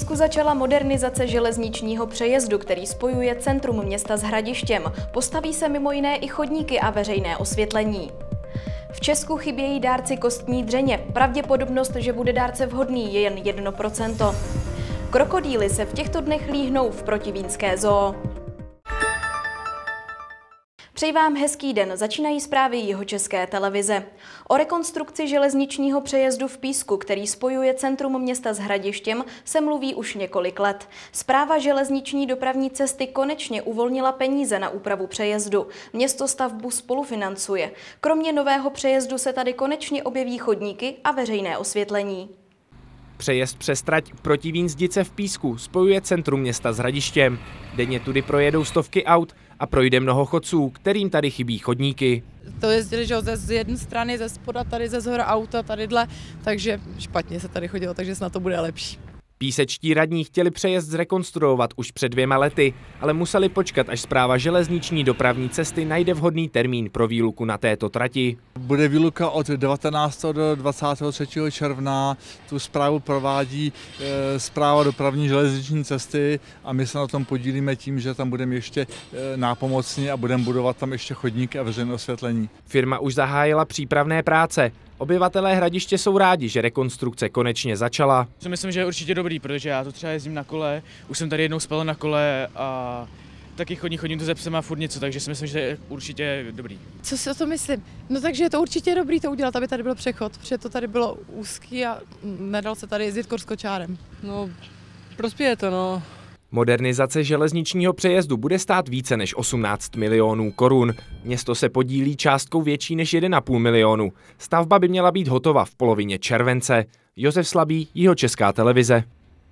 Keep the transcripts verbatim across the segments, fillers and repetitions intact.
Písku začala modernizace železničního přejezdu, který spojuje centrum města s Hradištěm. Postaví se mimo jiné i chodníky a veřejné osvětlení. V Česku chybějí dárci kostní dřeně. Pravděpodobnost, že bude dárce vhodný, je jen jedno procento. Krokodýly se v těchto dnech líhnou v protivínské zoo. Přeji vám hezký den, začínají zprávy Jihočeské televize. O rekonstrukci železničního přejezdu v Písku, který spojuje centrum města s Hradištěm, se mluví už několik let. Správa železniční dopravní cesty konečně uvolnila peníze na úpravu přejezdu. Město stavbu spolufinancuje. Kromě nového přejezdu se tady konečně objeví chodníky a veřejné osvětlení. Přejezd přes trať Protivín-Zdice v Písku spojuje centrum města s Hradištěm. Denně tudy projedou stovky aut a projde mnoho chodců, kterým tady chybí chodníky. To jezdili, že ze z jedné strany, ze spoda, tady ze zhora auta, tadyhle, takže špatně se tady chodilo, takže snad to bude lepší. Písečtí radní chtěli přejezd zrekonstruovat už před dvěma lety, ale museli počkat, až správa železniční dopravní cesty najde vhodný termín pro výluku na této trati. Bude výluka od devatenáctého do dvacátého třetího června. Tu správu provádí e, správa dopravní železniční cesty a my se na tom podílíme tím, že tam budeme ještě e, nápomocní a budeme budovat tam ještě chodníky a veřejné osvětlení. Firma už zahájila přípravné práce. Obyvatelé Hradiště jsou rádi, že rekonstrukce konečně začala. Myslím, že je určitě dobrý, protože já tu třeba jezdím na kole, už jsem tady jednou spal na kole a taky chodím, chodím tu ze psem a furt něco, takže si myslím, že je určitě dobrý. Co si o to myslím? No takže je to určitě dobrý to udělat, aby tady byl přechod, protože to tady bylo úzký a nedal se tady jezdit korskočárem. No, prospěje to, no. Modernizace železničního přejezdu bude stát více než osmnáct milionů korun. Město se podílí částkou větší než jeden a půl milionu. Stavba by měla být hotova v polovině července. Josef Slabý, Jihočeská televize.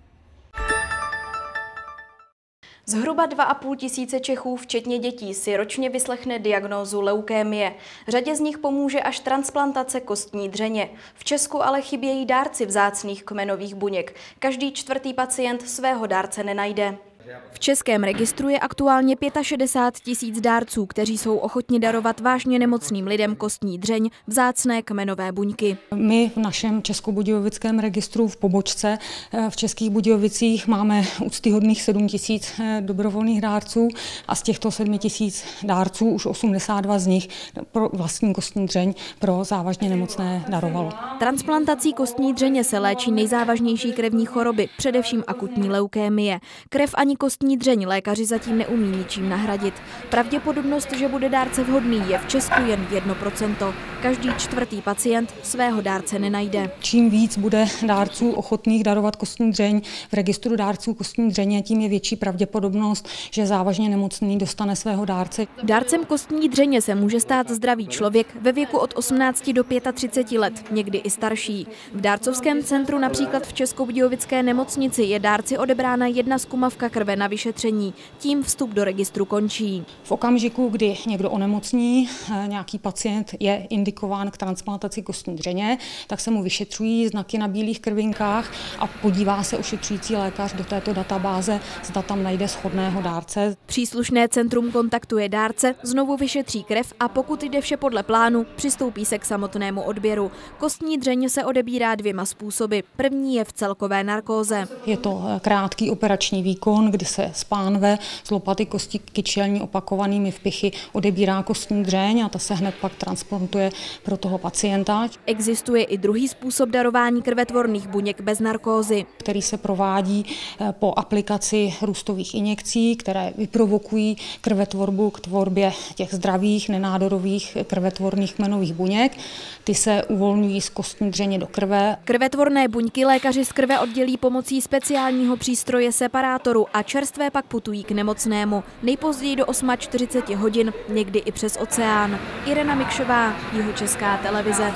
Zhruba dva a půl tisíce Čechů, včetně dětí, si ročně vyslechne diagnózu leukémie. Řadě z nich pomůže až transplantace kostní dřeně. V Česku ale chybějí dárci vzácných kmenových buněk. Každý čtvrtý pacient svého dárce nenajde. V českém registru je aktuálně šedesát pět tisíc dárců, kteří jsou ochotni darovat vážně nemocným lidem kostní dřeň, vzácné kmenové buňky. My v našem českobudějovickém registru v pobočce v Českých Budějovicích máme úctyhodných sedm tisíc dobrovolných dárců a z těchto sedm tisíc dárců už osmdesát dva z nich pro vlastní kostní dřeň pro závažně nemocné darovalo. Transplantací kostní dřeně se léčí nejzávažnější krevní choroby, především akutní leukémie. Krev ani kostní dřeň lékaři zatím neumí ničím nahradit. Pravděpodobnost, že bude dárce vhodný, je v Česku jen jedno procento. Každý čtvrtý pacient svého dárce nenajde. Čím víc bude dárců ochotných darovat kostní dřeň v registru dárců kostní dřeně, tím je větší pravděpodobnost, že závažně nemocný dostane svého dárce. Dárcem kostní dřeně se může stát zdravý člověk ve věku od osmnácti do třiceti pěti let, někdy i starší. V dárcovském centru, například v Českobudějovické nemocnici, je dárci odebrána jedna zkumavka krve na vyšetření. Tím vstup do registru končí. V okamžiku, kdy někdo onemocní, nějaký pacient je indikován k transplantaci kostní dřeně, tak se mu vyšetřují znaky na bílých krvinkách a podívá se ošetřující lékař do této databáze, zda tam najde shodného dárce. Příslušné centrum kontaktuje dárce, znovu vyšetří krev a pokud jde vše podle plánu, přistoupí se k samotnému odběru. Kostní dřeň se odebírá dvěma způsoby. První je v celkové narkóze. Je to krátký operační výkon, kdy se z pánve z lopaty kosti kyčelní opakovanými vpichy odebírá kostní dřeň a ta se hned pak transplantuje pro toho pacienta. Existuje i druhý způsob darování krvetvorných buněk bez narkózy, který se provádí po aplikaci růstových injekcí, které vyprovokují krvetvorbu k tvorbě těch zdravých, nenádorových krvetvorných kmenových buněk. Ty se uvolňují z kostní dřeně do krve. Krvetvorné buňky lékaři z krve oddělí pomocí speciálního přístroje separátoru a čerstvé pak putují k nemocnému. Nejpozději do čtyřiceti osmi hodin, někdy i přes oceán. Irena Mikšová, Jihočeská televize.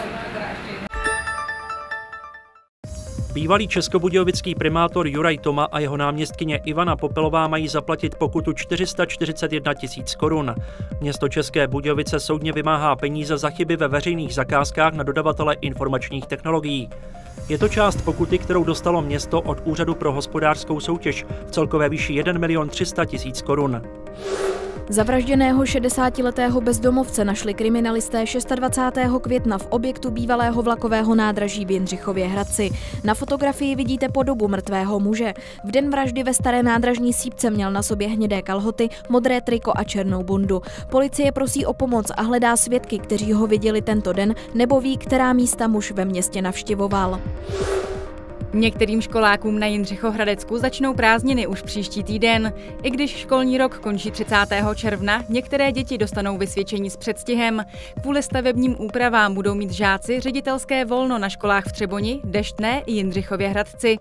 Bývalý českobudějovický primátor Juraj Toma a jeho náměstkyně Ivana Popelová mají zaplatit pokutu čtyři sta čtyřicet jedna tisíc korun. Město České Budějovice soudně vymáhá peníze za chyby ve veřejných zakázkách na dodavatele informačních technologií. Je to část pokuty, kterou dostalo město od Úřadu pro hospodářskou soutěž v celkové výši jeden milion tři sta tisíc korun. Zavražděného šedesátiletého bezdomovce našli kriminalisté dvacátého šestého května v objektu bývalého vlakového nádraží v Jindřichově Hradci. Na fotografii vidíte podobu mrtvého muže. V den vraždy ve staré nádražní sípce měl na sobě hnědé kalhoty, modré triko a černou bundu. Policie prosí o pomoc a hledá svědky, kteří ho viděli tento den nebo ví, která místa muž ve městě navštěvoval. Některým školákům na Jindřichohradecku začnou prázdniny už příští týden. I když školní rok končí třicátého června, některé děti dostanou vysvědčení s předstihem. Kvůli stavebním úpravám budou mít žáci ředitelské volno na školách v Třeboni, Deštné i Jindřichově Hradci.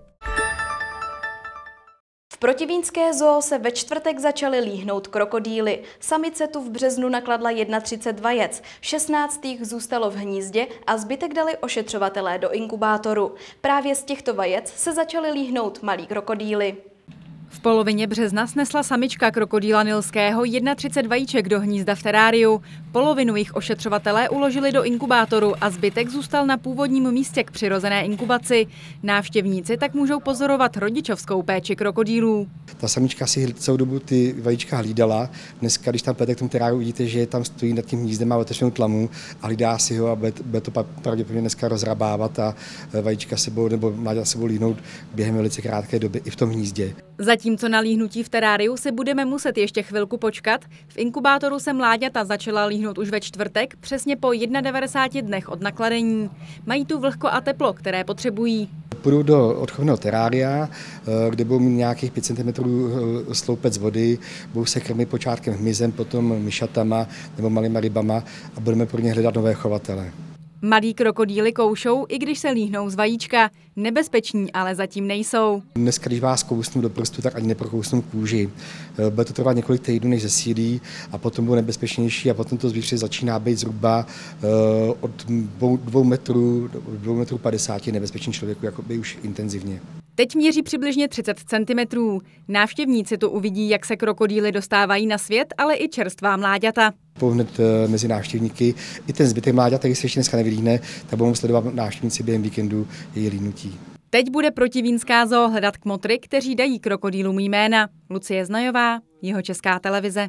V protivínské zoo se ve čtvrtek začaly líhnout krokodýly. Samice tu v březnu nakladla třicet jedna vajec, šestnáct jich zůstalo v hnízdě a zbytek dali ošetřovatelé do inkubátoru. Právě z těchto vajec se začaly líhnout malí krokodýly. V polovině března snesla samička krokodýla nilského třicet jedna vajíček do hnízda v teráriu. Polovinu jich ošetřovatelé uložili do inkubátoru a zbytek zůstal na původním místě k přirozené inkubaci. Návštěvníci tak můžou pozorovat rodičovskou péči krokodýlů. Ta samička si celou dobu ty vajíčka hlídala. Dneska, když tam půjdete k tomu teráriu, vidíte, že tam stojí nad tím hnízdem, má otevřenou tlamu a hlídá si ho a bude, bude to pravděpodobně dneska rozrabávat a vajíčka se budou, nebo mláďata se budou líhnout během velice krátké doby i v tom hnízdě. Zatímco na líhnutí v teráriu si budeme muset ještě chvilku počkat, v inkubátoru se mláďata začala líhnout už ve čtvrtek, přesně po devadesáti jedna dnech od nakladení. Mají tu vlhko a teplo, které potřebují. Půjdou do odchovného terária, kde budou mít nějakých pět centimetrů sloupec vody, budou se krmit počátkem hmyzem, potom myšatama nebo malýma rybama a budeme pro ně hledat nové chovatele. Malí krokodýly koušou, i když se líhnou z vajíčka. Nebezpeční ale zatím nejsou. Dneska, když vás kousnu do prstu, tak ani neprokousnu kůži. Bude to trvat několik týdnů, než zesílí a potom bude nebezpečnější a potom to zvíře začíná být zhruba od dvou metrů do dvou metrů padesáti nebezpečný člověku, jakoby už intenzivně. Teď měří přibližně třicet centimetrů. Návštěvníci tu uvidí, jak se krokodýly dostávají na svět, ale i čerstvá mláďata. Hned mezi návštěvníky i ten zbytek mláďat, který se ještě dneska nevylíhne, tak budou sledovat návštěvníci během víkendu její líhnutí. Teď bude protivínská zoo hledat kmotry, kteří dají krokodýlům jména. Lucie Znajová, Jihočeská televize.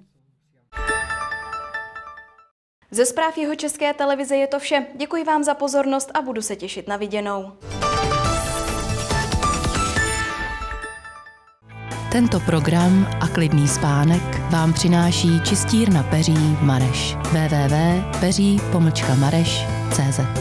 Ze zpráv Jihočeské televize je to vše. Děkuji vám za pozornost a budu se těšit na viděnou. Tento program a klidný spánek vám přináší čistírna peří Mareš. w w w tečka peří pomlčka mareš tečka cé zet.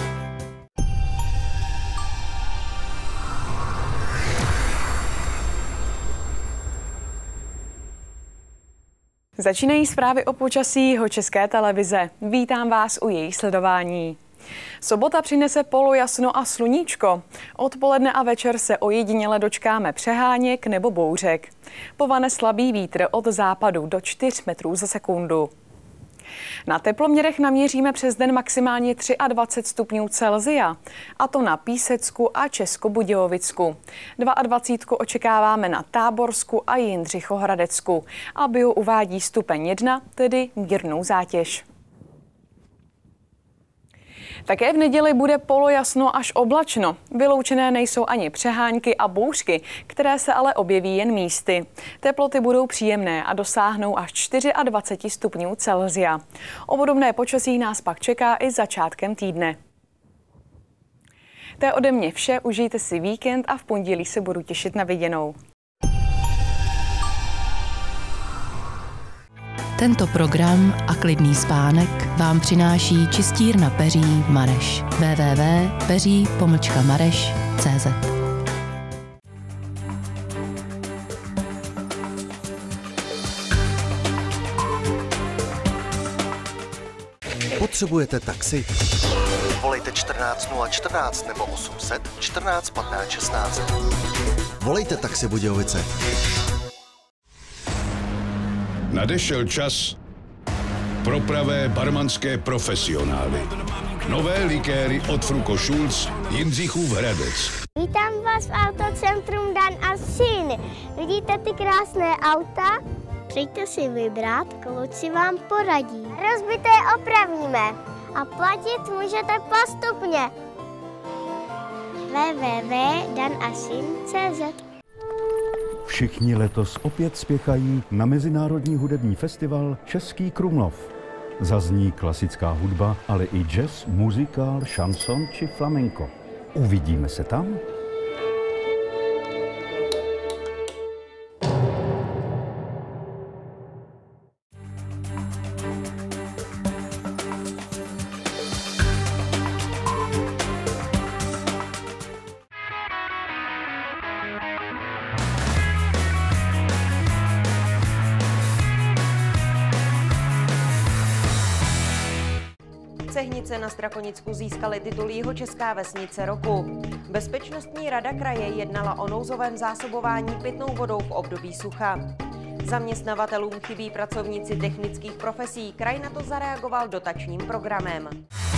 Začínají zprávy o počasí Jihočeské televize. Vítám vás u jejich sledování. Sobota přinese polojasno a sluníčko. Odpoledne a večer se ojediněle dočkáme přeháněk nebo bouřek. Povane slabý vítr od západu do čtyř metrů za sekundu. Na teploměrech naměříme přes den maximálně dvacet tři stupňů Celsia, a to na Písecku a Českobudějovicku. dvacet dva očekáváme na Táborsku a Jindřichohradecku a bio uvádí stupeň jedna, tedy mírnou zátěž. Také v neděli bude polojasno až oblačno. Vyloučené nejsou ani přehánky a bouřky, které se ale objeví jen místy. Teploty budou příjemné a dosáhnou až dvacet čtyři stupňů Celsia. O podobné počasí nás pak čeká i začátkem týdne. To je ode mě vše, užijte si víkend a v pondělí se budu těšit na viděnou. Tento program a klidný spánek vám přináší čistírna peří Mareš. w w w tečka peří pomlčka mareš tečka cé zet. Potřebujete taxi? Volejte čtrnáct nula čtrnáct nebo osm set čtrnáct patnáct šestnáct. Volejte Taxi Budějovice. Nadešel čas pro pravé barmanské profesionály. Nové likéry od Fruko Schulz, Jindřichův Hradec. Vítám vás v autocentrum Dan a Syn. Vidíte ty krásné auta? Přijďte si vybrat, kluci vám poradí. Rozbité opravíme a platit můžete postupně. w w w tečka dan a syn tečka cé zet. Všichni letos opět spěchají na mezinárodní hudební festival Český Krumlov. Zazní klasická hudba, ale i jazz, muzikál, šanson či flamenko. Uvidíme se tam? Cehnice na Strakonicku získaly titul Jihočeská vesnice roku. Bezpečnostní rada kraje jednala o nouzovém zásobování pitnou vodou v období sucha. Zaměstnavatelům chybí pracovníci technických profesí, kraj na to zareagoval dotačním programem.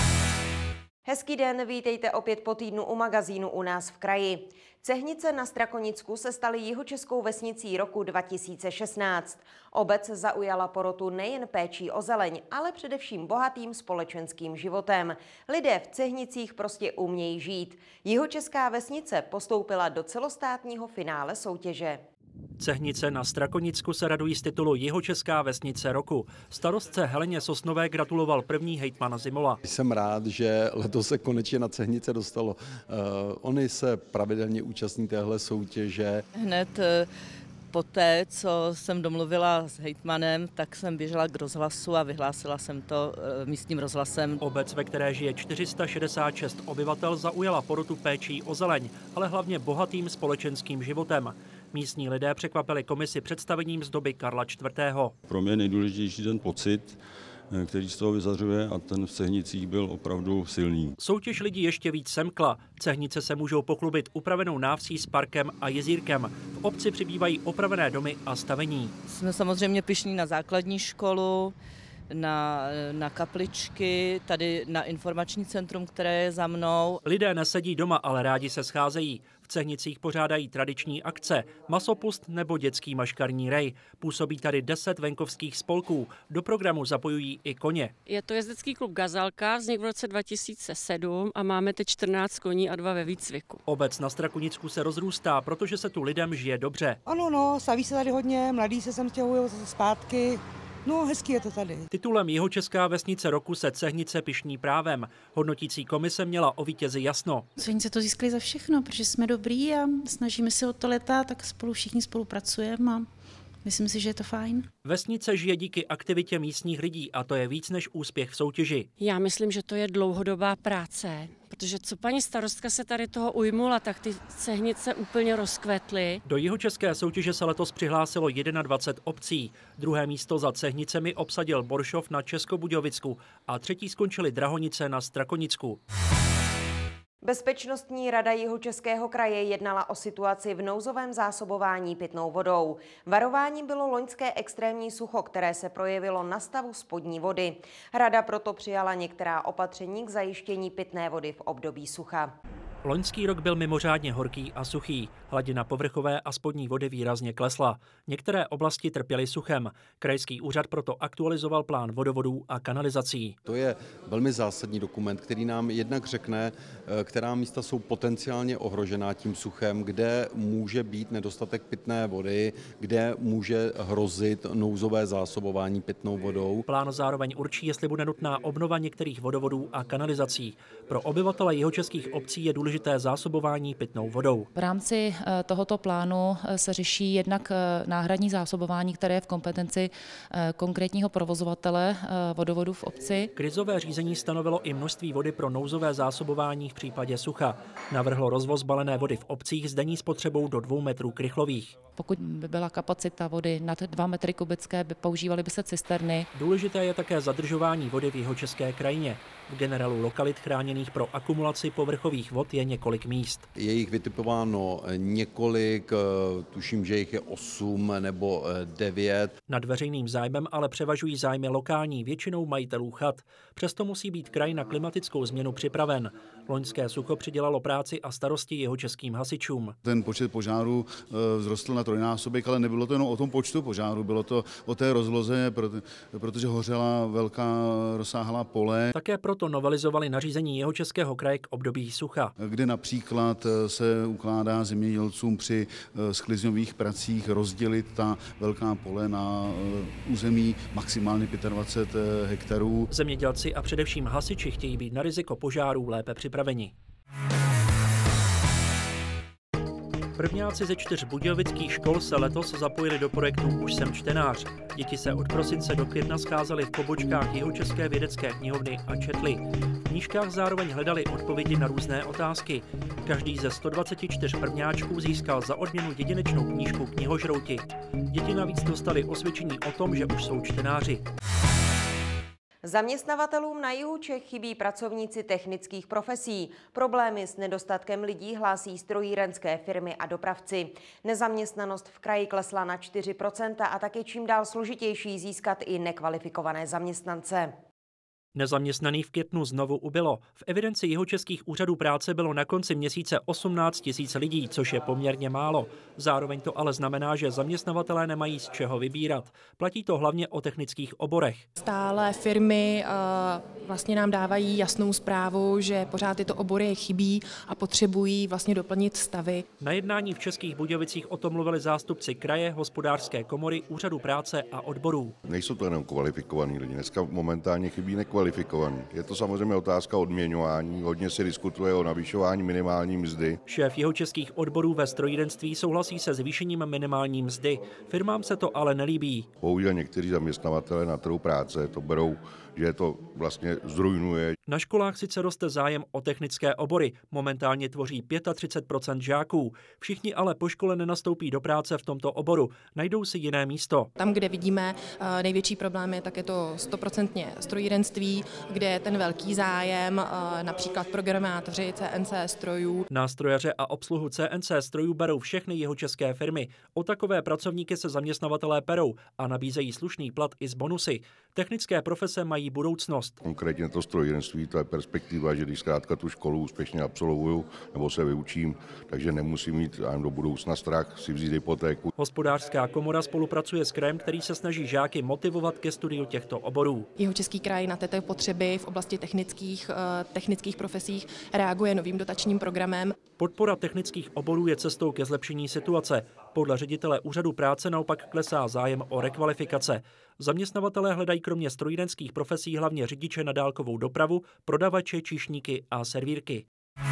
Hezký den, vítejte opět po týdnu u magazínu U nás v kraji. Cehnice na Strakonicku se staly Jihočeskou vesnicí roku dva tisíce šestnáct. Obec zaujala porotu nejen péčí o zeleň, ale především bohatým společenským životem. Lidé v Cehnicích prostě umějí žít. Jihočeská vesnice postoupila do celostátního finále soutěže. Cehnice na Strakonicku se radují z titulu Jihočeská vesnice roku. Starostce Heleně Sosnové gratuloval první hejtman Zimola. Jsem rád, že letos se konečně na Cehnice dostalo. Uh, oni se pravidelně účastní téhle soutěže. Hned uh... Poté, co jsem domluvila s hejtmanem, tak jsem běžela k rozhlasu a vyhlásila jsem to místním rozhlasem. Obec, ve které žije čtyři sta šedesát šest obyvatel, zaujala porotu péčí o zeleň, ale hlavně bohatým společenským životem. Místní lidé překvapili komisi představením z doby Karla čtvrtého. Pro mě nejdůležitější ten pocit, který z toho vyzařuje, a ten v Cehnicích byl opravdu silný. Soutěž lidí ještě víc semkla. Cehnice se můžou pochlubit upravenou návsí s parkem a jezírkem. V obci přibývají opravené domy a stavení. Jsme samozřejmě pyšní na základní školu, na, na kapličky, tady na informační centrum, které je za mnou. Lidé nesedí doma, ale rádi se scházejí. V Cehnicích pořádají tradiční akce, masopust nebo dětský maškarní rej. Působí tady deset venkovských spolků. Do programu zapojují i koně. Je to jezdecký klub Gazalka, vznikl v roce dva tisíce sedm a máme teď čtrnáct koní a dva ve výcviku. Obec na Strakonicku se rozrůstá, protože se tu lidem žije dobře. Ano, no, staví se tady hodně, mladí se sem stěhují zpátky. No, hezký je to tady. Titulem Jihočeská vesnice roku se Cehnice pyšní právem. Hodnotící komise měla o vítězi jasno. Cehnice to získali za všechno, protože jsme dobrý a snažíme se o to leta, tak spolu všichni spolupracujeme a myslím si, že je to fajn. Vesnice žije díky aktivitě místních lidí a to je víc než úspěch v soutěži. Já myslím, že to je dlouhodobá práce, protože co paní starostka se tady toho ujmula, tak ty Cehnice úplně rozkvetly. Do jihočeské soutěže se letos přihlásilo dvacet jedna obcí. Druhé místo za Cehnicemi obsadil Boršov na Českobudějovicku a třetí skončili Drahonice na Strakonicku. Bezpečnostní rada Jihočeského kraje jednala o situaci v nouzovém zásobování pitnou vodou. Varováním bylo loňské extrémní sucho, které se projevilo na stavu spodní vody. Rada proto přijala některá opatření k zajištění pitné vody v období sucha. Loňský rok byl mimořádně horký a suchý. Hladina povrchové a spodní vody výrazně klesla. Některé oblasti trpěly suchem. Krajský úřad proto aktualizoval plán vodovodů a kanalizací. To je velmi zásadní dokument, který nám jednak řekne, která místa jsou potenciálně ohrožená tím suchem, kde může být nedostatek pitné vody, kde může hrozit nouzové zásobování pitnou vodou. Plán zároveň určí, jestli bude nutná obnova některých vodovodů a kanalizací. Pro obyvatele jihočeských obcí je důležité zásobování pitnou vodou. V rámci tohoto plánu se řeší jednak náhradní zásobování, které je v kompetenci konkrétního provozovatele vodovodu v obci. Krizové řízení stanovilo i množství vody pro nouzové zásobování v případě sucha. Navrhlo rozvoz balené vody v obcích s denní spotřebou do dvou metrů krychlových. Pokud by byla kapacita vody nad dva metry kubické, by používaly by se cisterny. Důležité je také zadržování vody v jihočeské krajině. V generálu lokalit chráněných pro akumulaci povrchových vod je několik míst. Je jich vytipováno několik, tuším, že jich je osm nebo devět. Nad veřejným zájmem ale převažují zájmy lokální, většinou majitelů chat. Přesto musí být kraj na klimatickou změnu připraven. Loňské sucho přidělalo práci a starosti jihočeským hasičům. Ten počet požárů vzrostl na trojnásobek, ale nebylo to jenom o tom počtu požáru, bylo to o té rozloze, protože hořela velká rozsáhlá pole. Také proto novelizovali nařízení Jihočeského kraje k období sucha, kde například se ukládá zemědělcům při sklizňových pracích rozdělit ta velká pole na území maximálně dvacet pět hektarů. Zemědělci a především hasiči chtějí být na riziko požárů lépe připraveni. Prvňáci ze čtyř budějovických škol se letos zapojili do projektu Už jsem čtenář. Děti se od prosince do května scházely v pobočkách Jihočeské vědecké knihovny a četli. V knížkách zároveň hledali odpovědi na různé otázky. Každý ze sto dvacet čtyři prvňáčků získal za odměnu jedinečnou knížku Knihožrouti. Děti navíc dostali osvědčení o tom, že už jsou čtenáři. Zaměstnavatelům na jihu Čech chybí pracovníci technických profesí. Problémy s nedostatkem lidí hlásí strojírenské firmy a dopravci. Nezaměstnanost v kraji klesla na čtyři procenta a tak je čím dál složitější získat i nekvalifikované zaměstnance. Nezaměstnaných v květnu znovu ubylo. V evidenci jihočeských úřadů práce bylo na konci měsíce osmnáct tisíc lidí, což je poměrně málo. Zároveň to ale znamená, že zaměstnavatelé nemají z čeho vybírat. Platí to hlavně o technických oborech. Stále firmy uh, vlastně nám dávají jasnou zprávu, že pořád tyto obory chybí a potřebují vlastně doplnit stavy. Na jednání v Českých Budějovicích o tom mluvili zástupci kraje, hospodářské komory, úřadu práce a odborů. Nejsou to jenom kvalifikovaní lidi, dneska momentálně chybí nekvalifikovaní. Je to samozřejmě otázka odměňování, hodně se diskutuje o navyšování minimální mzdy. Šéf jihočeských odborů ve strojírenství souhlasí se zvýšením minimální mzdy. Firmám se to ale nelíbí. Bohužel někteří zaměstnavatelé na trhu práce to berou, že to vlastně zrujnuje. Na školách sice roste zájem o technické obory, momentálně tvoří třicet pět procent žáků. Všichni ale po škole nenastoupí do práce v tomto oboru, najdou si jiné místo. Tam, kde vidíme největší problémy, tak je to stoprocentně strojírenství, kde je ten velký zájem, například programátoři C N C strojů. Nástrojaře a obsluhu C N C strojů berou všechny jihočeské firmy. O takové pracovníky se zaměstnavatelé perou a nabízejí slušný plat i s bonusy. Technické profese mají budoucnost. Konkrétně to strojírenství, to je perspektiva, že když zkrátka tu školu úspěšně absolvuju nebo se vyučím, takže nemusím mít ani do budoucna strach si vzít hypotéku. Hospodářská komora spolupracuje s krajem, který se snaží žáky motivovat ke studiu těchto oborů. Jihočeský kraj na této potřeby v oblasti technických, technických profesích reaguje novým dotačním programem. Podpora technických oborů je cestou ke zlepšení situace. Podle ředitele úřadu práce naopak klesá zájem o rekvalifikace. Zaměstnavatelé hledají kromě strojírenských profesí hlavně řidiče na dálkovou dopravu, prodavače, číšníky a servírky.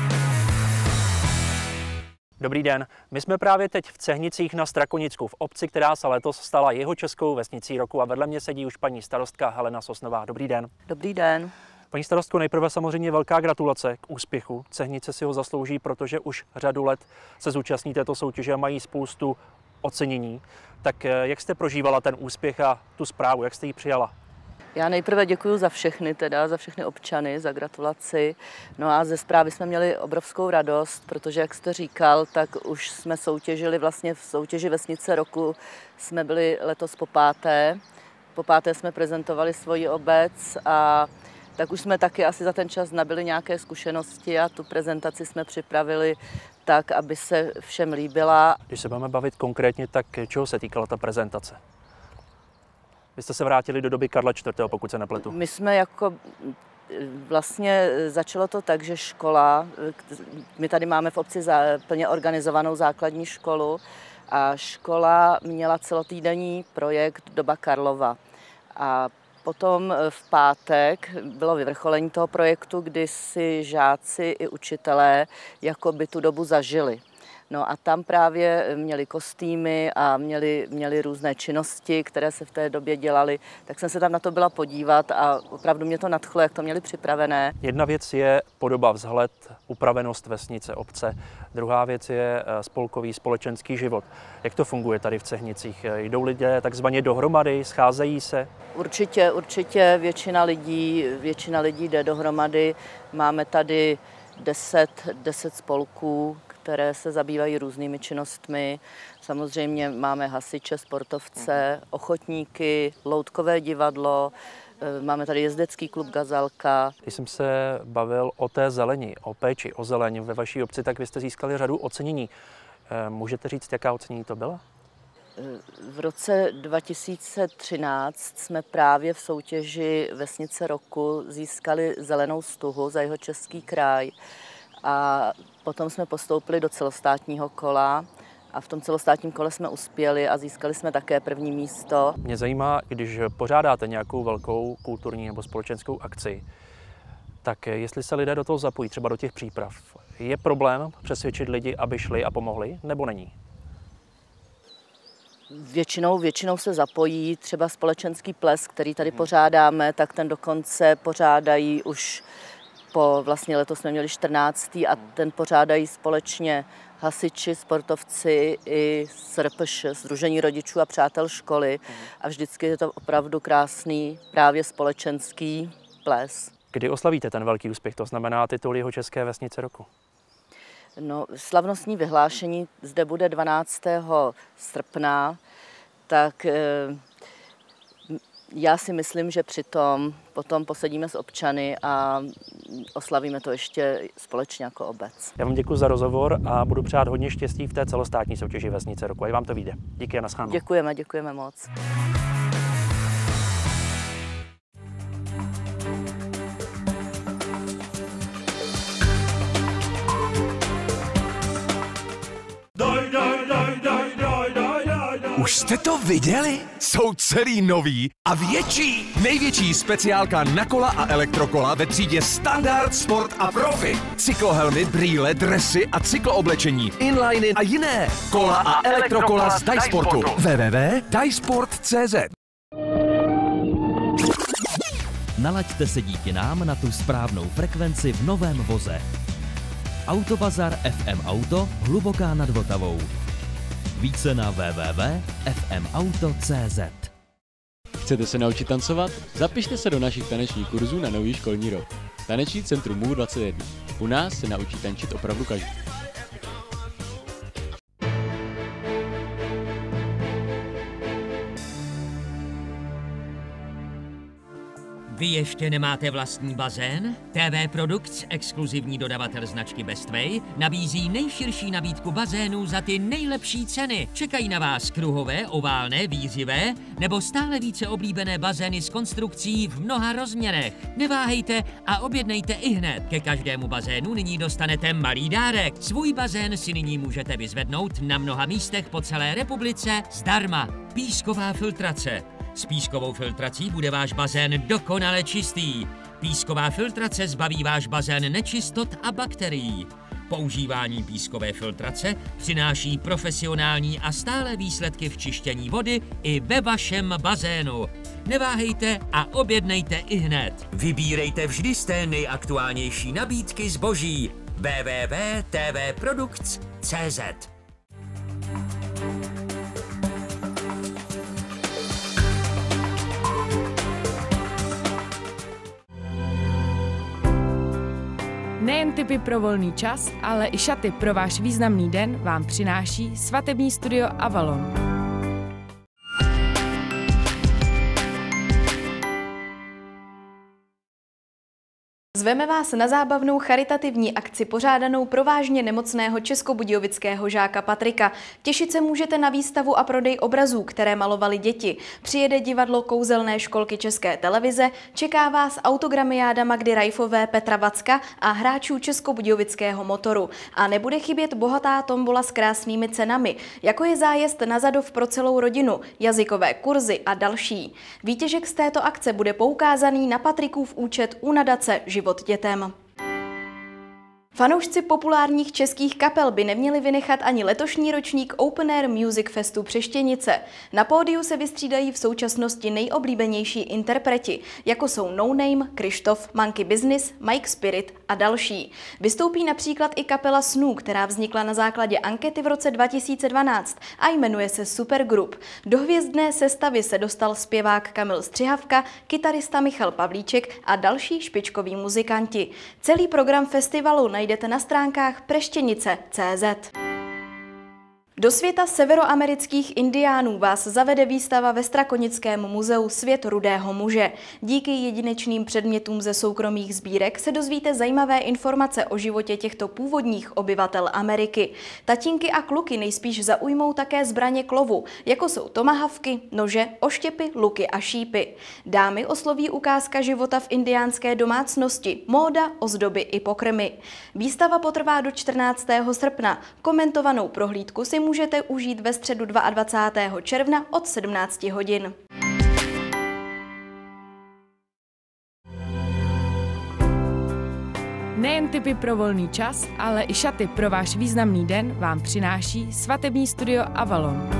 Dobrý den, my jsme právě teď v Cehnicích na Strakonicku, v obci, která se letos stala jihočeskou vesnicí roku a vedle mě sedí už paní starostka Helena Sosnová. Dobrý den. Dobrý den. Paní starostko, nejprve samozřejmě velká gratulace k úspěchu. Cehnice si ho zaslouží, protože už řadu let se zúčastní této soutěže a mají spoustu ocenění. Tak jak jste prožívala ten úspěch a tu zprávu, jak jste ji přijala? Já nejprve děkuji za všechny, teda za všechny občany, za gratulaci. No a ze zprávy jsme měli obrovskou radost, protože, jak jste říkal, tak už jsme soutěžili vlastně v soutěži Vesnice roku. Jsme byli letos po páté. Po páté jsme prezentovali svoji obec a tak už jsme taky asi za ten čas nabili nějaké zkušenosti a tu prezentaci jsme připravili tak, aby se všem líbila. Když se budeme bavit konkrétně, tak čeho se týkala ta prezentace? Vy jste se vrátili do doby Karla čtvrtého, pokud se nepletu. My jsme jako vlastně začalo to tak, že škola, my tady máme v obci plně organizovanou základní školu a škola měla celotýdenní projekt Doba Karlova. A potom v pátek bylo vyvrcholení toho projektu, kdy si žáci i učitelé jakoby tu dobu zažili. No a tam právě měli kostýmy a měli, měli různé činnosti, které se v té době dělaly, tak jsem se tam na to byla podívat a opravdu mě to nadchlo, jak to měli připravené. Jedna věc je podoba, vzhled, upravenost vesnice, obce. Druhá věc je spolkový společenský život. Jak to funguje tady v Cehnicích? Jdou lidé takzvaně dohromady, scházejí se? Určitě, určitě většina lidí, většina lidí jde dohromady. Máme tady deset, deset spolků, které se zabývají různými činnostmi. Samozřejmě máme hasiče, sportovce, ochotníky, loutkové divadlo, máme tady jezdecký klub Gazalka. Když jsem se bavil o té zeleni, o péči, o zeleň ve vaší obci, tak vy jste získali řadu ocenění. Můžete říct, jaká ocenění to byla? V roce dva tisíce třináct jsme právě v soutěži Vesnice roku získali zelenou stuhu za Jihočeský kraj a potom jsme postoupili do celostátního kola a v tom celostátním kole jsme uspěli a získali jsme také první místo. Mě zajímá, když pořádáte nějakou velkou kulturní nebo společenskou akci, tak jestli se lidé do toho zapojí, třeba do těch příprav, je problém přesvědčit lidi, aby šli a pomohli, nebo není? Většinou, většinou se zapojí, třeba společenský ples, který tady pořádáme, tak ten dokonce pořádají už po, vlastně letos jsme měli čtrnáctý a ten pořádají společně hasiči, sportovci i S R P Š, Sdružení rodičů a přátel školy a vždycky je to opravdu krásný právě společenský ples. Kdy oslavíte ten velký úspěch, to znamená titul Jihočeské vesnice roku? No, slavnostní vyhlášení zde bude dvanáctého srpna, tak e, já si myslím, že přitom potom posedíme s občany a oslavíme to ještě společně jako obec. Já vám děkuji za rozhovor a budu přát hodně štěstí v té celostátní soutěži Vesnice roku. Ať vám to vyjde. Díky a naschledanou. Děkujeme, děkujeme moc. Už jste to viděli? Jsou celý nový a větší. Největší speciálka na kola a elektrokola ve třídě Standard, Sport a Profi. Cyklohelmy, brýle, dresy a cyklooblečení, inliny a jiné. Kola a elektrokola z Dajsportu. w w w tečka dajsport tečka c z. Nalaďte se díky nám na tu správnou frekvenci v novém voze. Autobazar F M Auto, Hluboká nad Vltavou. Více na w w w tečka f m auto tečka c z. Chcete se naučit tancovat? Zapište se do našich tanečních kurzů na nový školní rok. Taneční centrum M U dvacet jedna. U nás se naučí tančit opravdu každý. Vy ještě nemáte vlastní bazén? T V Products, exkluzivní dodavatel značky Bestway, nabízí nejširší nabídku bazénů za ty nejlepší ceny. Čekají na vás kruhové, oválné, výzivé nebo stále více oblíbené bazény s konstrukcí v mnoha rozměrech. Neváhejte a objednejte ihned. Ke každému bazénu nyní dostanete malý dárek. Svůj bazén si nyní můžete vyzvednout na mnoha místech po celé republice zdarma. Písková filtrace. S pískovou filtrací bude váš bazén dokonale čistý. Písková filtrace zbaví váš bazén nečistot a bakterií. Používání pískové filtrace přináší profesionální a stálé výsledky v čištění vody i ve vašem bazénu. Neváhejte a objednejte ihned. Vybírejte vždy z té nejaktuálnější nabídky zboží. w w w tečka t v products tečka c z. Nejen tipy pro volný čas, ale i šaty pro váš významný den vám přináší svatební studio Avalon. Zveme vás na zábavnou charitativní akci pořádanou pro vážně nemocného českobudějovického žáka Patrika. Těšit se můžete na výstavu a prodej obrazů, které malovali děti. Přijede divadlo Kouzelné školky České televize, čeká vás autogramiáda Magdy Rajfové, Petra Vacka a hráčů českobudějovického Motoru. A nebude chybět bohatá tombola s krásnými cenami, jako je zájezd na Zadov pro celou rodinu, jazykové kurzy a další. Výtěžek z této akce bude poukázaný na Patrikův účet u nadace Život dětem. Fanoušci populárních českých kapel by neměli vynechat ani letošní ročník Open Air Music Festu Přeštěnice. Na pódiu se vystřídají v současnosti nejoblíbenější interpreti, jako jsou No Name, Krištof, Monkey Business, Mike Spirit a další. Vystoupí například i kapela Snů, která vznikla na základě ankety v roce dva tisíce dvanáct a jmenuje se Supergroup. Do hvězdné sestavy se dostal zpěvák Kamil Střihavka, kytarista Michal Pavlíček a další špičkoví muzikanti. Celý program festivalu najdete na stránkách preštěnice tečka cé zet. Do světa severoamerických indiánů vás zavede výstava ve Strakonickém muzeu Svět rudého muže. Díky jedinečným předmětům ze soukromých sbírek se dozvíte zajímavé informace o životě těchto původních obyvatel Ameriky. Tatínky a kluky nejspíš zaujmou také zbraně k lovu, jako jsou tomahavky, nože, oštěpy, luky a šípy. Dámy osloví ukázka života v indiánské domácnosti, móda, ozdoby i pokrmy. Výstava potrvá do čtrnáctého srpna. Komentovanou prohlídku si můžete užít ve středu dvacátého druhého června od sedmnácti hodin. Nejen tipy pro volný čas, ale i šaty pro váš významný den vám přináší svatební studio Avalon.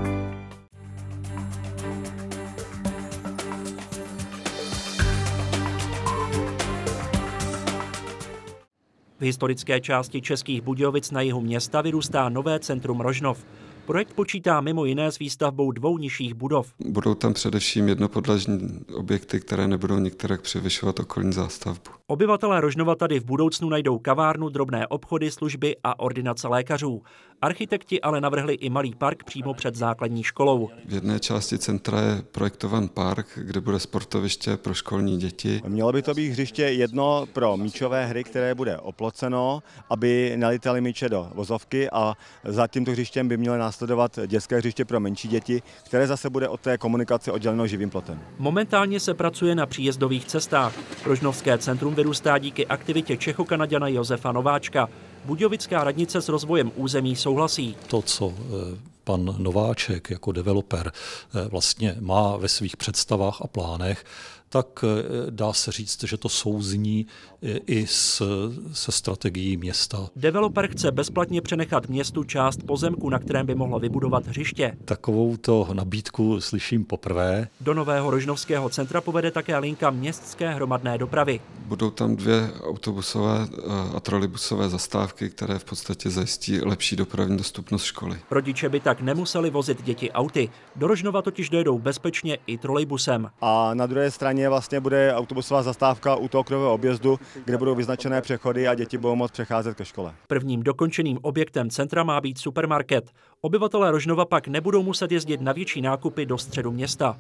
V historické části Českých Budějovic na jihu města vyrůstá nové centrum Rožnov. Projekt počítá mimo jiné s výstavbou dvou nižších budov. Budou tam především jednopodlažní objekty, které nebudou některak převyšovat okolní zástavbu. Obyvatelé Rožnova tady v budoucnu najdou kavárnu, drobné obchody, služby a ordinace lékařů. Architekti ale navrhli i malý park přímo před základní školou. V jedné části centra je projektovan park, kde bude sportoviště pro školní děti. Mělo by to být hřiště jedno pro míčové hry, které bude oploceno, aby nelítaly míče do vozovky, a za tímto hřištěm by měly následovat dětské hřiště pro menší děti, které zase bude od té komunikace odděleno živým plotem. Momentálně se pracuje na příjezdových cestách. Rožnovské centrum vyrůstá díky aktivitě Čechokanaďana Josefa Nováčka. Budějovická radnice s rozvojem území souhlasí. To, co pan Nováček jako developer vlastně má ve svých představách a plánech, tak dá se říct, že to souzní i s, se strategií města. Developer chce bezplatně přenechat městu část pozemku, na kterém by mohlo vybudovat hřiště. Takovouto nabídku slyším poprvé. Do nového rožnovského centra povede také linka městské hromadné dopravy. Budou tam dvě autobusové a trolejbusové zastávky, které v podstatě zajistí lepší dopravní dostupnost školy. Rodiče by tak nemuseli vozit děti auty. Do Rožnova totiž dojedou bezpečně i trolejbusem. A na druhé straně vlastně bude autobusová zastávka u toho kruhového objezdu, kde budou vyznačené přechody a děti budou moct přecházet ke škole. Prvním dokončeným objektem centra má být supermarket. Obyvatelé Rožnova pak nebudou muset jezdit na větší nákupy do středu města.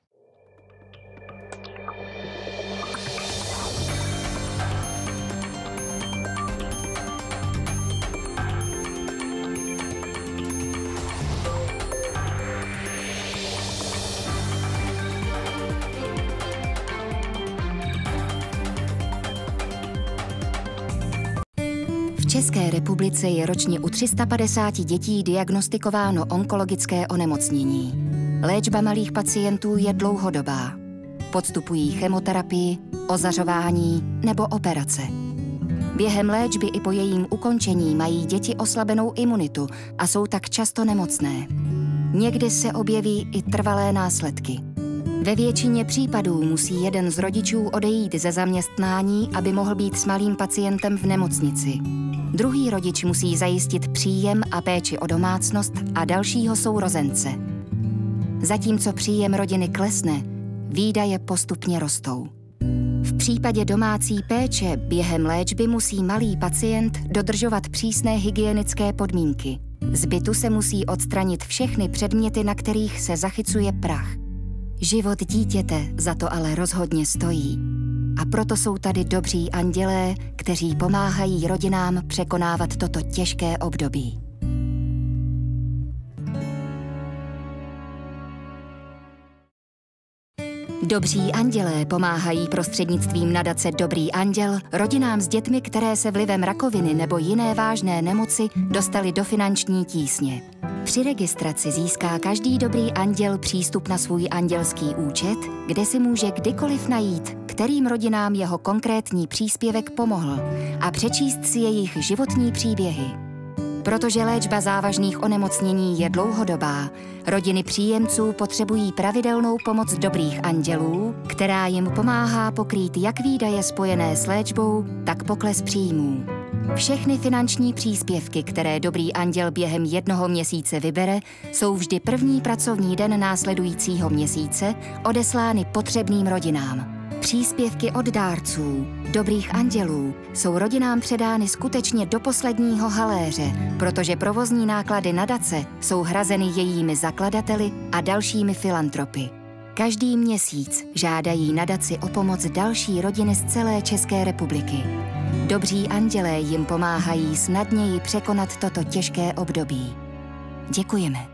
V České republice je ročně u tři sta padesát dětí diagnostikováno onkologické onemocnění. Léčba malých pacientů je dlouhodobá. Podstupují chemoterapii, ozařování nebo operace. Během léčby i po jejím ukončení mají děti oslabenou imunitu a jsou tak často nemocné. Někdy se objeví i trvalé následky. Ve většině případů musí jeden z rodičů odejít ze zaměstnání, aby mohl být s malým pacientem v nemocnici. Druhý rodič musí zajistit příjem a péči o domácnost a dalšího sourozence. Zatímco příjem rodiny klesne, výdaje postupně rostou. V případě domácí péče během léčby musí malý pacient dodržovat přísné hygienické podmínky. Z bytu se musí odstranit všechny předměty, na kterých se zachycuje prach. Život dítěte za to ale rozhodně stojí. A proto jsou tady dobří andělé, kteří pomáhají rodinám překonávat toto těžké období. Dobří andělé pomáhají prostřednictvím nadace Dobrý anděl rodinám s dětmi, které se vlivem rakoviny nebo jiné vážné nemoci dostaly do finanční tísně. Při registraci získá každý dobrý anděl přístup na svůj andělský účet, kde si může kdykoliv najít, kterým rodinám jeho konkrétní příspěvek pomohl, a přečíst si jejich životní příběhy. Protože léčba závažných onemocnění je dlouhodobá, rodiny příjemců potřebují pravidelnou pomoc dobrých andělů, která jim pomáhá pokrýt jak výdaje spojené s léčbou, tak pokles příjmů. Všechny finanční příspěvky, které dobrý anděl během jednoho měsíce vybere, jsou vždy první pracovní den následujícího měsíce odeslány potřebným rodinám. Příspěvky od dárců, dobrých andělů, jsou rodinám předány skutečně do posledního haléře, protože provozní náklady nadace jsou hrazeny jejími zakladateli a dalšími filantropy. Každý měsíc žádají nadaci o pomoc další rodiny z celé České republiky. Dobří andělé jim pomáhají snadněji překonat toto těžké období. Děkujeme.